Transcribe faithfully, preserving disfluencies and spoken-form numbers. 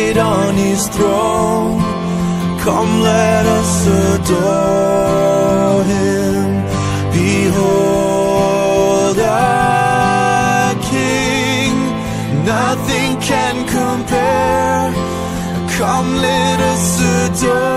seated on his throne. Come, let us adore him. Behold our King, nothing can compare. Come, let us adore